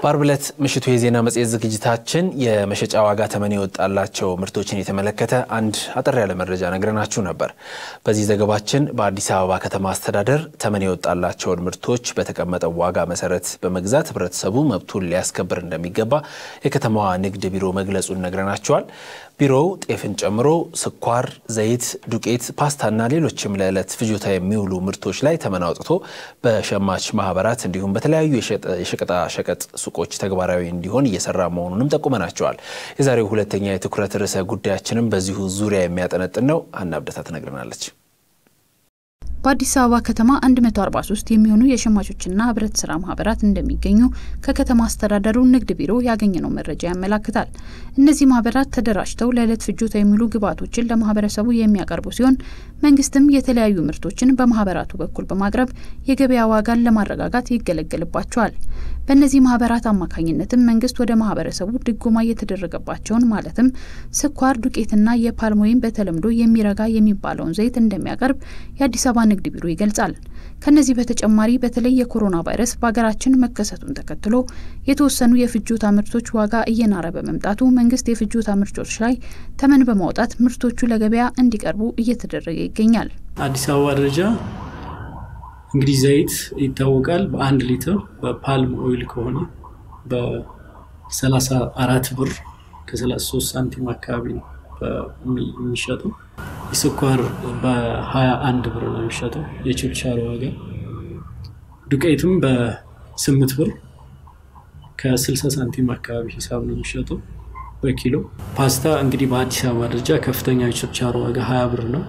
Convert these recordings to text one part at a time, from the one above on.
በአርብ ዕለት ምሽቱ የዜና መጽሔት ዝግጅታችን የመሸጫ ዋጋ ተመን የወጣላቸው ምርቶችን የተመለከተ አንድ አጠር ያለ መረጃ ነግረናችሁ ነበር። በዚህ ዘገባችን በአዲስ አበባ ከተማ አስተዳደር ተመን የወጣላቸውን ምርቶች በተቀመጠው ዋጋ መሰረት በመግዛት ህብረተሰቡ መብቱን ሊያስከብር እንደሚገባ የከተማዋ ንግድ ቢሮ መግለጹን ነግረናችኋል። ቢሮው ጤፍን ጨምሮ ስኳር፣ ዘይት፣ ዱቄት፣ ፓስታና ሌሎችም ለዕለት ፍጆታ የሚውሉ ምርቶች ላይ ተመን አውጥቶ በሸማች ማህበራት እንዲሁም በተለያዩ የሸቀጣ ሸቀጥ ሱቆች ተግባራዊ እንዲሆን እየሰራ መሆኑንም ጠቁመናቸዋል። የዛሬው ሁለተኛ የትኩረት ርዕሰ ጉዳያችንም በዚሁ ዙሪያ የሚያጠነጥን ነው። አናብደታ ትነግረናለች። በአዲስ አበባ ከተማ 143 የሚሆኑ የሸማቾችና ህብረት ስራ ማህበራት እንደሚገኙ ከከተማ አስተዳደሩ ንግድ ቢሮ ያገኘነው መረጃ ያመለክታል። እነዚህ ማህበራት ተደራጅተው ለዕለት ፍጆታ የሚውሉ ግብዓቶችን ለማህበረሰቡ የሚያቀርቡ ሲሆን መንግስትም የተለያዩ ምርቶችን በማህበራቱ በኩል በማቅረብ የገበያ ዋጋን ለማረጋጋት ይገለገልባቸዋል። በእነዚህ ማህበራት አማካኝነትም መንግስት ወደ ማህበረሰቡ ድጎማ እየተደረገባቸውን ማለትም ስኳር፣ ዱቄትና የፓልም ወይም በተለምዶ የሚረጋ የሚባለውን ዘይት እንደሚያቀርብ የአዲስ አበባ ንግድ ቢሮ ይገልጻል። ከነዚህ በተጨማሪ በተለይ የኮሮና ቫይረስ በአገራችን መከሰቱን ተከትሎ የተወሰኑ የፍጆታ ምርቶች ዋጋ እየናረ በመምጣቱ መንግስት የፍጆታ ምርቶች ላይ ተመን በማውጣት ምርቶቹ ለገበያ እንዲቀርቡ እየተደረገ ይገኛል። አዲስ አበባ ደረጃ እንግዲህ ዘይት ይታወቃል። በ1 ሊትር በፓልም ኦይል ከሆነ በ34 ብር ከ33 ሳንቲም አካባቢ ነው የሚሸጠው። የስኳር በ21 ብር ነው የሚሸጠው የችርቻሮ ዋጋ። ዱቄትም በ8 ብር ከ60 ሳንቲም አካባቢ ሂሳብ ነው የሚሸጠው በኪሎ። ፓስታ እንግዲህ በአዲስ አበባ ደረጃ ከፍተኛ የችርቻሮ ዋጋ 20 ብር ነው።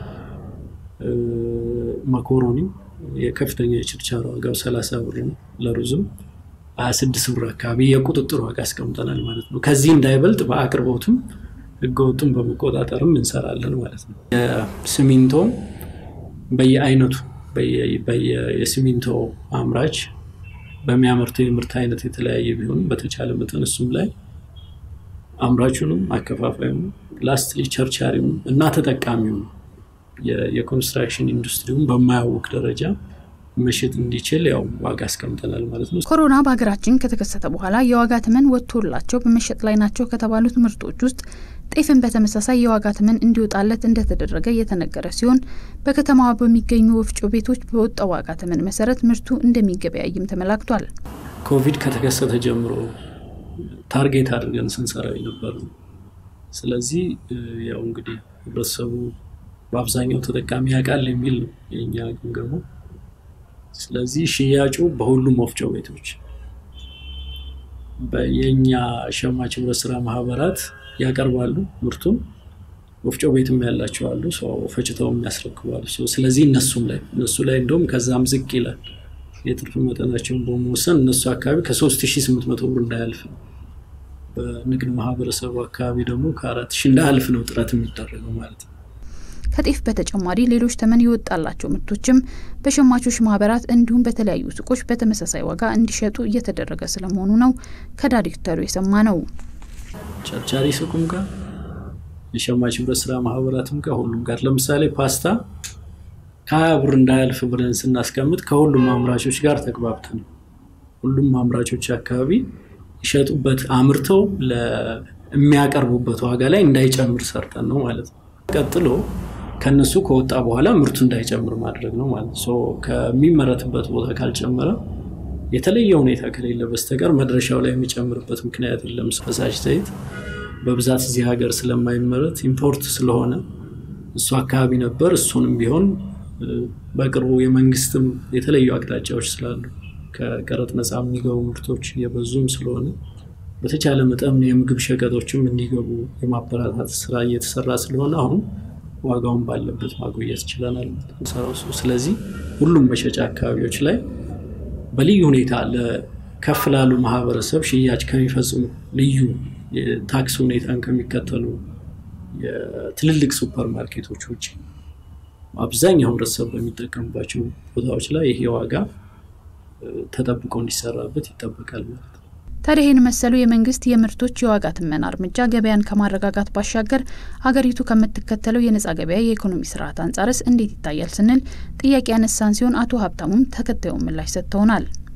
መኮሮኒ የከፍተኛ የችርቻሮ ዋጋው 30 ብር ነው። ለሩዝም 26 ብር አካባቢ የቁጥጥር ዋጋ አስቀምጠናል ማለት ነው። ከዚህ እንዳይበልጥ በአቅርቦትም ህገወጡን በመቆጣጠርም እንሰራለን ማለት ነው። የሲሚንቶ በየአይነቱ የሲሚንቶ አምራች በሚያመርተው የምርት አይነት የተለያየ ቢሆን በተቻለ መጠን እሱም ላይ አምራቹንም አከፋፋዩም ላስትሊ ቸርቻሪውም እና ተጠቃሚውም የኮንስትራክሽን ኢንዱስትሪውም በማያውቅ ደረጃ መሸጥ እንዲችል ያው ዋጋ አስቀምጠናል ማለት ነው። ኮሮና በአገራችን ከተከሰተ በኋላ የዋጋ ተመን ወጥቶላቸው በመሸጥ ላይ ናቸው ከተባሉት ምርቶች ውስጥ ጤፍን በተመሳሳይ የዋጋ ተመን እንዲወጣለት እንደተደረገ የተነገረ ሲሆን በከተማዋ በሚገኙ ወፍጮ ቤቶች በወጣው ዋጋ ተመን መሰረት ምርቱ እንደሚገበያይም ተመላክቷል። ኮቪድ ከተከሰተ ጀምሮ ታርጌት አድርገን ስንሰራው ነበር። ስለዚህ ያው እንግዲህ ህብረተሰቡ በአብዛኛው ተጠቃሚ ያቃል የሚል የኛ ግምገማ። ስለዚህ ሽያጩ በሁሉም ወፍጮ ቤቶች በየኛ ሸማች ህብረት ስራ ማህበራት ያቀርባሉ ምርቱን። ወፍጮ ቤትም ያላቸው አሉ ሰው ፈጭተውም ያስረክባሉ። ስለዚህ እነሱ ላይ እንደውም ከዛም ዝቅ ይላል የትርፍ መጠናቸውን በመወሰን እነሱ አካባቢ ከ3800 ብር እንዳያልፍ፣ በንግድ ማህበረሰቡ አካባቢ ደግሞ ከ4000 እንዳያልፍ ነው ጥረት የሚደረገው ማለት ነው። ከጤፍ በተጨማሪ ሌሎች ተመን ይወጣላቸው ምርቶችም በሸማቾች ማህበራት እንዲሁም በተለያዩ ሱቆች በተመሳሳይ ዋጋ እንዲሸጡ እየተደረገ ስለመሆኑ ነው ከዳይሬክተሩ የሰማነው። ቸርቻሪ ሱቁም ጋር የሸማች ህብረት ስራ ማህበራትም ጋር ሁሉም ጋር ለምሳሌ ፓስታ ከ20 ብር እንዳያልፍ ብለን ስናስቀምጥ ከሁሉም አምራቾች ጋር ተግባብተን ሁሉም አምራቾች አካባቢ ይሸጡበት አምርተው ለሚያቀርቡበት ዋጋ ላይ እንዳይጨምር ሰርተን ነው ማለት ነው። ቀጥሎ ከነሱ ከወጣ በኋላ ምርቱ እንዳይጨምር ማድረግ ነው ማለት ነው። ከሚመረትበት ቦታ ካልጨመረ የተለየ ሁኔታ ከሌለ በስተቀር መድረሻው ላይ የሚጨምርበት ምክንያት የለም። ፈሳሽ ዘይት በብዛት እዚህ ሀገር ስለማይመረት ኢምፖርት ስለሆነ እሱ አካባቢ ነበር። እሱንም ቢሆን በቅርቡ የመንግስትም የተለዩ አቅጣጫዎች ስላሉ ከቀረጥ ነፃ የሚገቡ ምርቶች የበዙም ስለሆነ በተቻለ መጠን የምግብ ሸቀጦችም እንዲገቡ የማበረታታት ስራ እየተሰራ ስለሆነ አሁን ዋጋውን ባለበት ማቆየት ይችላል ማለት ነው። ስለዚህ ሁሉም መሸጫ አካባቢዎች ላይ በልዩ ሁኔታ ለከፍ ላሉ ማህበረሰብ ሽያጭ ከሚፈጽሙ ልዩ የታክስ ሁኔታን ከሚከተሉ የትልልቅ ሱፐር ማርኬቶች ውጪ አብዛኛው ህብረተሰብ በሚጠቀምባቸው ቦታዎች ላይ ይሄ ዋጋ ተጠብቆ እንዲሰራበት ይጠበቃል ማለት ነው። ታዲያ መሰሉ የመንግስት የምርቶች የዋጋ ተመን እርምጃ ገበያን ከማረጋጋት ባሻገር ሀገሪቱ ከምትከተለው የነጻ ገበያ የኢኮኖሚ ስርዓት አንጻርስ እንዴት ይታያል ስንል ጥያቄ ያነሳን ሲሆን አቶ ሀብታሙም ተከታዩን ምላሽ ሰጥተውናል።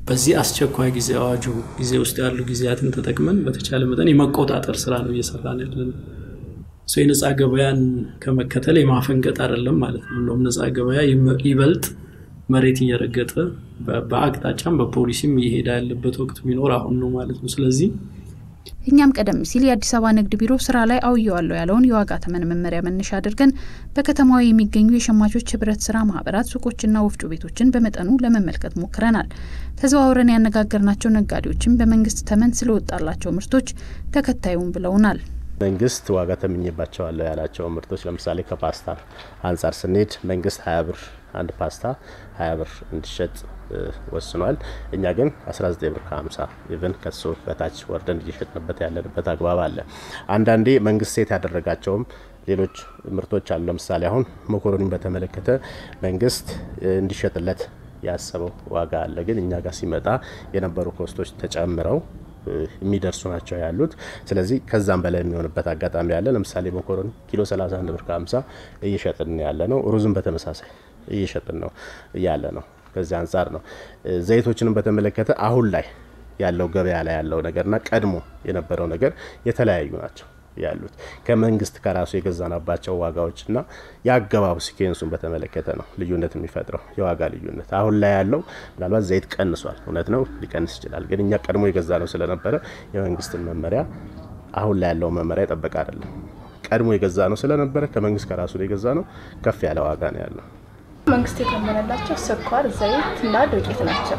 በዚህ አስቸኳይ ጊዜ አዋጁ ጊዜ ውስጥ ያሉ ጊዜያትን ተጠቅመን በተቻለ መጠን የመቆጣጠር ስራ ነው እየሰራን ያለነው። የነፃ ገበያን ከመከተል የማፈንገጥ አይደለም ማለት ነው። እንደውም ነፃ ገበያ ይበልጥ መሬት እየረገጠ በአቅጣጫም በፖሊሲም እየሄደ ያለበት ወቅት ቢኖር አሁን ነው ማለት ነው። ስለዚህ እኛም ቀደም ሲል የአዲስ አበባ ንግድ ቢሮ ስራ ላይ አውየዋለሁ ያለውን የዋጋ ተመን መመሪያ መነሻ አድርገን በከተማው የሚገኙ የሸማቾች ህብረት ስራ ማህበራት ሱቆችና ወፍጮ ቤቶችን በመጠኑ ለመመልከት ሞክረናል። ተዘዋውረን ያነጋገርናቸው ነጋዴዎችም በመንግስት ተመን ስለወጣላቸው ምርቶች ተከታዩን ብለውናል። መንግስት ዋጋ ተመኝባቸዋለሁ ያላቸው ምርቶች ለምሳሌ ከፓስታ አንፃር ስንሄድ መንግስት 20 ብር አንድ ፓስታ 20 ብር እንዲሸጥ ወስኗል። እኛ ግን 19 ብር ከ50 ኢቭን ከሱ በታች ወርደን እየሸጥንበት ያለንበት አግባብ አለ። አንዳንዴ መንግስት ሴት ያደረጋቸውም ሌሎች ምርቶች አሉ። ለምሳሌ አሁን መኮሮኒን በተመለከተ መንግስት እንዲሸጥለት ያሰበው ዋጋ አለ። ግን እኛ ጋር ሲመጣ የነበሩ ኮስቶች ተጨምረው የሚደርሱ ናቸው ያሉት። ስለዚህ ከዛም በላይ የሚሆንበት አጋጣሚ ያለ። ለምሳሌ መኮሮኒ ኪሎ 31 ብር ከ50 እየሸጥን ያለ ነው። ሩዝም በተመሳሳይ እየሸጥን ነው ያለ ነው። ከዚህ አንፃር ነው። ዘይቶችንም በተመለከተ አሁን ላይ ያለው ገበያ ላይ ያለው ነገርና ቀድሞ የነበረው ነገር የተለያዩ ናቸው ያሉት። ከመንግስት ከራሱ የገዛናባቸው ዋጋዎችና ያገባቡ ሲኬንሱን በተመለከተ ነው ልዩነት የሚፈጥረው የዋጋ ልዩነት። አሁን ላይ ያለው ምናልባት ዘይት ቀንሷል፣ እውነት ነው ሊቀንስ ይችላል። ግን እኛ ቀድሞ የገዛነው ስለነበረ የመንግስትን መመሪያ አሁን ላይ ያለው መመሪያ ይጠበቅ አይደለም። ቀድሞ የገዛነው ስለነበረ ከመንግስት ከራሱ የገዛነው ከፍ ያለ ዋጋ ነው ያለው። መንግስት የተመነላቸው ስኳር፣ ዘይትና ዱቄት ናቸው።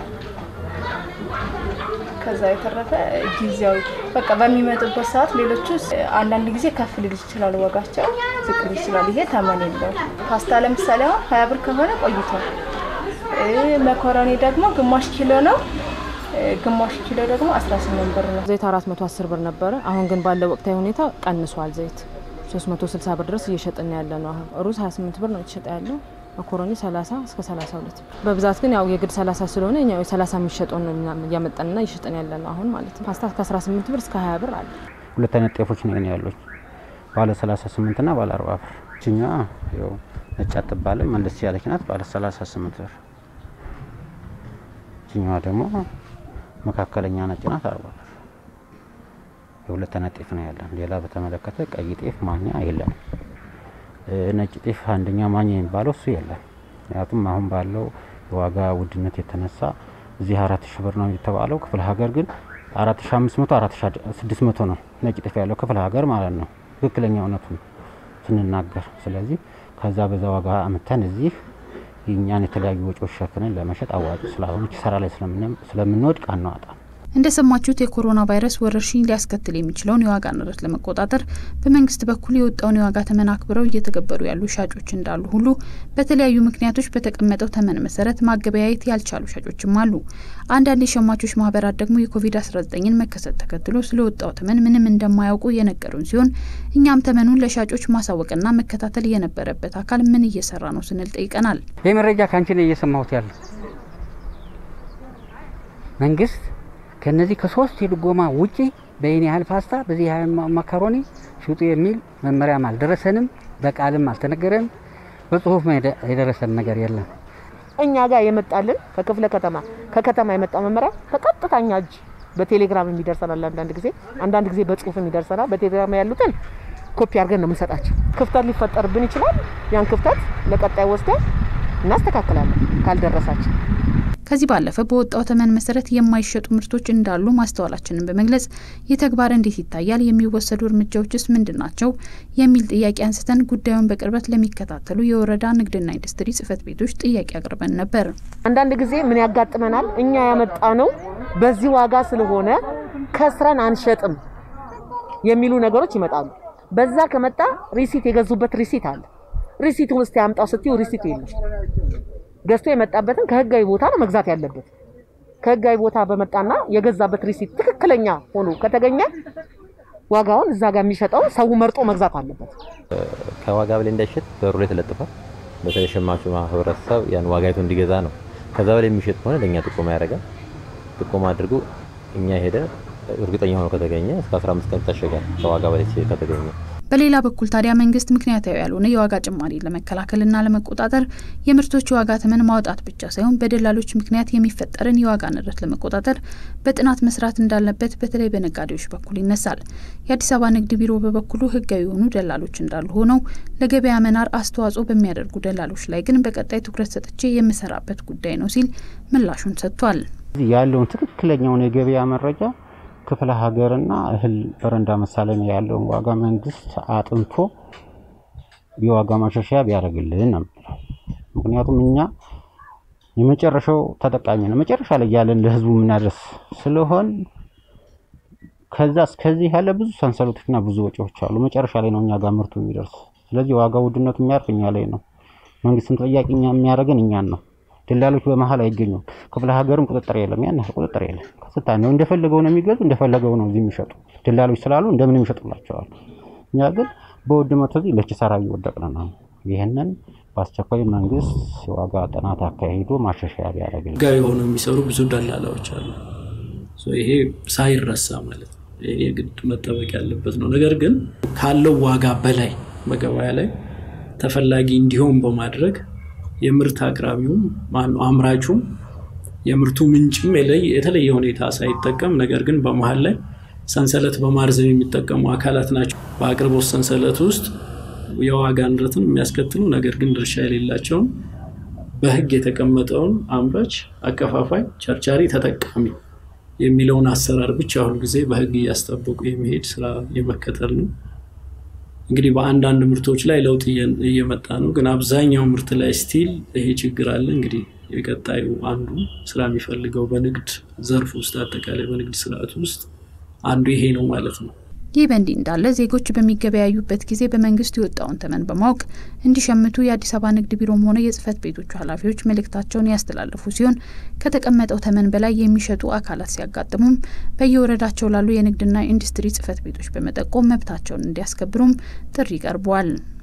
ከዛ የተረፈ ጊዜያዊ በቃ በሚመጡበት ሰዓት ሌሎቹ አንዳንድ ጊዜ ከፍ ሊል ይችላል ዋጋቸው፣ ዝቅ ሊል ይችላል። ይሄ ተመን የለው። ፓስታ ለምሳሌ አሁን 20 ብር ከሆነ ቆይቷል። መኮሮኒ ደግሞ ግማሽ ኪሎ ነው። ግማሽ ኪሎ ደግሞ 18 ብር ነው። ዘይት 410 ብር ነበር። አሁን ግን ባለው ወቅታዊ ሁኔታ ቀንሷል። ዘይት 360 ብር ድረስ እየሸጥን ያለ ነው። አሁን ሩዝ 28 ብር ነው እየሸጠ ያለው። መኮሮኒ 30 እስከ 32 ብር። በብዛት ግን ያው የግድ 30 ስለሆነ እኛው 30 የሚሸጠው ነው ያመጣንና እየሸጠን ያለ ነው አሁን ማለት ነው። ፓስታ ከ18 ብር እስከ 20 ብር አለ። ሁለት አይነት ጤፎች ነው ያሉት፣ ባለ 38 እና ባለ 40 ብር። እኛ ያው ነጭ አጥባለች መለስ ያለች ናት፣ ባለ 38 ብር። እኛ ደግሞ መካከለኛ ነጭ ናት፣ 40 ብር። የሁለት አይነት ጤፍ ነው ያለን። ሌላ በተመለከተ ቀይ ጤፍ ማኛ የለም። ነጭ ጤፍ አንደኛ ማኛ የሚባለው እሱ የለም። ምክንያቱም አሁን ባለው የዋጋ ውድነት የተነሳ እዚህ 4000 ብር ነው የተባለው። ክፍለ ሀገር ግን 4500 4600 ነው ነጭ ጤፍ ያለው ክፍለ ሀገር ማለት ነው፣ ትክክለኛው እውነቱን ስንናገር። ስለዚህ ከዛ በዛ ዋጋ አመተን እዚህ የኛን የተለያዩ ወጪዎች ሸፍነን ለመሸጥ አዋጭ ስላልሆነ ኪሳራ ላይ ስለምንወድቅ አናወጣም። እንደሰማችሁት የኮሮና ቫይረስ ወረርሽኝ ሊያስከትል የሚችለውን የዋጋ ንረት ለመቆጣጠር በመንግስት በኩል የወጣውን የዋጋ ተመን አክብረው እየተገበሩ ያሉ ሻጮች እንዳሉ ሁሉ በተለያዩ ምክንያቶች በተቀመጠው ተመን መሰረት ማገበያየት ያልቻሉ ሻጮችም አሉ። አንዳንድ የሸማቾች ማህበራት ደግሞ የኮቪድ-19ን መከሰት ተከትሎ ስለወጣው ተመን ምንም እንደማያውቁ የነገሩን ሲሆን እኛም ተመኑን ለሻጮች ማሳወቅና መከታተል የነበረበት አካል ምን እየሰራ ነው ስንል ጠይቀናል። የመረጃ ካንቺ ነው እየሰማሁት ያለው። መንግስት ከነዚህ ከሶስት የድጎማ ውጪ በእኔ ያህል ፓስታ በዚህ ያህል ማካሮኒ ሽጡ የሚል መመሪያም አልደረሰንም፣ በቃልም አልተነገረንም፣ በጽሁፍ የደረሰን ነገር የለም። እኛ ጋር የመጣልን ከክፍለ ከተማ የመጣ መመሪያ በቀጥታኛ እጅ በቴሌግራም የሚደርሰናል። አንዳንድ ጊዜ በጽሁፍ የሚደርሰናል። በቴሌግራም ያሉትን ኮፒ አድርገን ነው የምንሰጣቸው። ክፍተት ሊፈጠርብን ይችላል። ያን ክፍተት ለቀጣይ ወስደን እናስተካክላለን ካልደረሳችን። ከዚህ ባለፈ በወጣው ተመን መሰረት የማይሸጡ ምርቶች እንዳሉ ማስተዋላችንን በመግለጽ የተግባር እንዴት ይታያል፣ የሚወሰዱ እርምጃዎችስ ምንድናቸው የሚል ጥያቄ አንስተን ጉዳዩን በቅርበት ለሚከታተሉ የወረዳ ንግድና ኢንዱስትሪ ጽህፈት ቤቶች ጥያቄ አቅርበን ነበር። አንዳንድ ጊዜ ምን ያጋጥመናል? እኛ ያመጣነው በዚህ ዋጋ ስለሆነ ከስረን አንሸጥም የሚሉ ነገሮች ይመጣሉ። በዛ ከመጣ ሪሲት የገዙበት ሪሲት አለ። ሪሲቱን እስቲ ያምጣው ስትዩ ሪሲቱ የለም። ገዝቶ የመጣበትን ከህጋዊ ቦታ ነው መግዛት ያለበት። ከህጋዊ ቦታ በመጣና የገዛበት ሪሲት ትክክለኛ ሆኖ ከተገኘ ዋጋውን እዛ ጋር የሚሸጠው ሰው መርጦ መግዛት አለበት። ከዋጋ በላይ እንዳይሸጥ በሩ ላይ ተለጥፏል። በተለይ ሸማቹ ማህበረሰብ ያን ዋጋይቱ እንዲገዛ ነው። ከዛ በላይ የሚሸጥ ሆነ ለኛ ጥቆማ ያደርጋል። ጥቆማ አድርጎ እኛ ሄደ እርግጠኛ ሆኖ ከተገኘ እስከ 15 ቀን ታሸጋል ከዋጋ በላይ ከተገኘ። በሌላ በኩል ታዲያ መንግስት ምክንያታዊ ያልሆነ የዋጋ ጭማሪ ለመከላከልና ለመቆጣጠር የምርቶች ዋጋ ተመን ማውጣት ብቻ ሳይሆን በደላሎች ምክንያት የሚፈጠርን የዋጋ ንረት ለመቆጣጠር በጥናት መስራት እንዳለበት በተለይ በነጋዴዎች በኩል ይነሳል። የአዲስ አበባ ንግድ ቢሮ በበኩሉ ህጋዊ የሆኑ ደላሎች እንዳሉ ሆነው ለገበያ መናር አስተዋጽኦ በሚያደርጉ ደላሎች ላይ ግን በቀጣይ ትኩረት ሰጥቼ የምሰራበት ጉዳይ ነው ሲል ምላሹን ሰጥቷል። ያለውን ትክክለኛውን የገበያ መረጃ ክፍለ ሀገርና እህል በረንዳ መሳለኝ ያለውን ዋጋ መንግስት አጥንቶ የዋጋ ማሻሻያ ቢያደርግልን ነው። ምክንያቱም እኛ የመጨረሻው ተጠቃሚ ነው። መጨረሻ ላይ ያለን ለህዝቡ ምናደርስ ስለሆን ከዛ እስከዚህ ያለ ብዙ ሰንሰለቶችና ብዙ ወጪዎች አሉ። መጨረሻ ላይ ነው እኛ ጋር ምርቱ የሚደርስ። ስለዚህ ዋጋ ውድነቱ የሚያርፈኛ ላይ ነው። መንግስትን ተጠያቂኛ የሚያደርገን እኛን ነው። ደላሎች በመሃል አይገኙም። ክፍለ ሀገርም ቁጥጥር የለም። ያን ቁጥጥር የለም። ከስታ ነው እንደፈለገው ነው የሚገዙ እንደፈለገው ነው እዚህ የሚሸጡ። ደላሎች ስላሉ እንደምን ይሸጡላቸዋል። እኛ ግን በውድመቱ እዚህ ለኪሳራ እየወደቅን ነው። ይሄንን በአስቸኳይ መንግስት የዋጋ ጥናት አካሂዶ ማሻሻያ ቢያደርግ ጋር ሆኖ የሚሰሩ ብዙ ደላላዎች አሉ። ይሄ ሳይረሳ ማለት ነው። ይሄ ግድ መጠበቅ ያለበት ነው። ነገር ግን ካለው ዋጋ በላይ በገበያ ላይ ተፈላጊ እንዲሆን በማድረግ የምርት አቅራቢው አምራቹም የምርቱ ምንጭም የተለየ ሁኔታ ሳይጠቀም ነገር ግን በመሃል ላይ ሰንሰለት በማርዘም የሚጠቀሙ አካላት ናቸው። በአቅርቦት ሰንሰለት ውስጥ የዋጋ ንረትን የሚያስከትሉ ነገር ግን ድርሻ የሌላቸው በህግ የተቀመጠውን አምራች፣ አከፋፋይ፣ ቸርቻሪ፣ ተጠቃሚ የሚለውን አሰራር ብቻ ሁሉ ጊዜ በህግ ያስጠብቁ የሚሄድ ስራ የመከተል ነው። እንግዲህ በአንዳንድ ምርቶች ላይ ለውጥ እየመጣ ነው። ግን አብዛኛው ምርት ላይ ስቲል ይሄ ችግር አለ። እንግዲህ የቀጣዩ አንዱ ስራ የሚፈልገው በንግድ ዘርፍ ውስጥ አጠቃላይ በንግድ ስርዓት ውስጥ አንዱ ይሄ ነው ማለት ነው። ይህ በእንዲህ እንዳለ ዜጎች በሚገበያዩበት ጊዜ በመንግስት የወጣውን ተመን በማወቅ እንዲሸምቱ የአዲስ አበባ ንግድ ቢሮም ሆነ የጽህፈት ቤቶቹ ኃላፊዎች መልእክታቸውን ያስተላለፉ ሲሆን ከተቀመጠው ተመን በላይ የሚሸጡ አካላት ሲያጋጥሙም በየወረዳቸው ላሉ የንግድና ኢንዱስትሪ ጽህፈት ቤቶች በመጠቆም መብታቸውን እንዲያስከብሩም ጥሪ ቀርቧል።